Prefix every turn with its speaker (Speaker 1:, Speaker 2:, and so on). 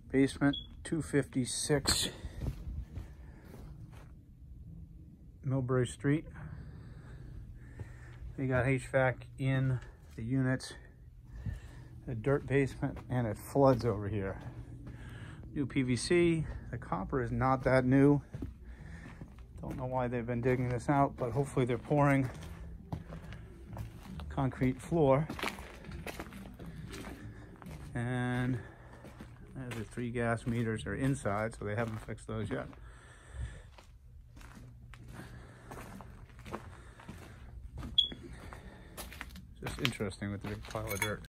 Speaker 1: Basement 256 Millbury Street. They got HVAC in the units, a dirt basement, and it floods over here. New PVC. The copper is not that new. Don't know why they've been digging this out, but hopefully they're pouring concrete floor. And the 3 gas meters are inside, so they haven't fixed those yet. Just interesting with the big pile of dirt.